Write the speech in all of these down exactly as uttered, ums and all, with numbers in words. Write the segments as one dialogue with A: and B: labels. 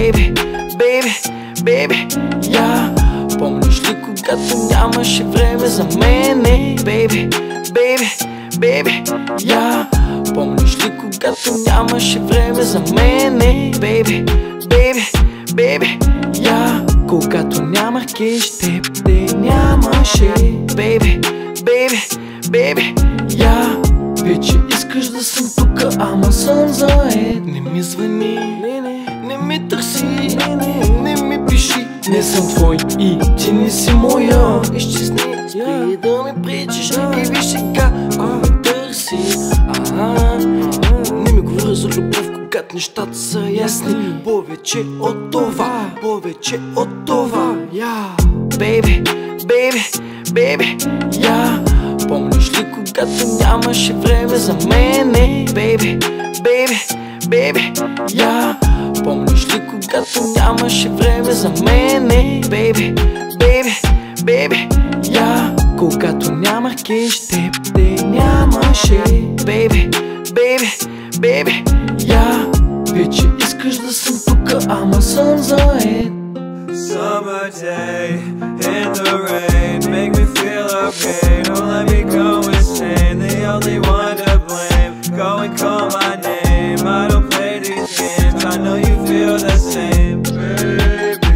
A: Baby, baby, baby, yeah. Помниш ли когато нямаше време за мене? Baby, baby, baby, yeah. Помниш ли когато нямаше време за мене? Baby, baby, baby, yeah. Когато нямах кеш, теб те нямаше. Baby, baby, baby, yeah. Вече искаш да съм тука, ама съм заед. Не ми звъни, не, не, не ми търси, не, не, не ми пиши. Не съм твой и ти не си моя. Изчезни, спри да ми пречиш и виж сега кой ме търси. Ага, не ми говоря за любов, когато нещата са ясни. Повече от това, повече от това, yeah. Baby, baby, baby, yeah. Помниш ли когато нямаше време за мене? Baby, baby, baby, yeah. Помниш ли когато нямаше време за мене? Baby, baby, baby, yeah. Когато нямах кеш, теб те нямаше. Baby, baby, baby, yeah. Вече искаш да съм тука, ама съм заед.
B: Summer day in the rain, make me feel okay. Don't let me go insane, the only one to blame. Go and call my name, I don't play these games, I know you feel the same. Baby,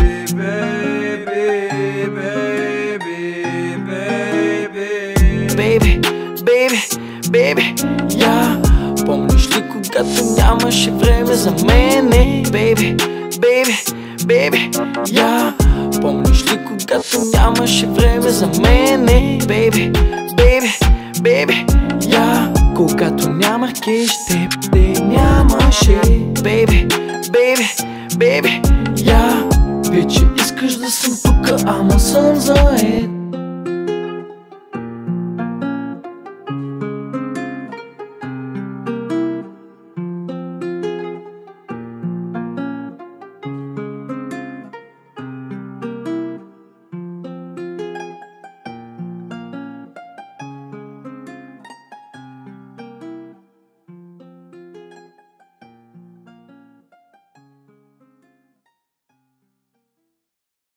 B: baby, baby, baby.
A: Baby, baby, baby, yeah. Помниш ли когато нямаше време за мене? Baby, baby, baby, yeah. Помниш ли когато нямаше време за мене? Baby, baby, baby, yeah. Когато нямах кеш, теб те нямаше. Baby, baby, baby, yeah. Вече искаш да съм тука, ама съм заед.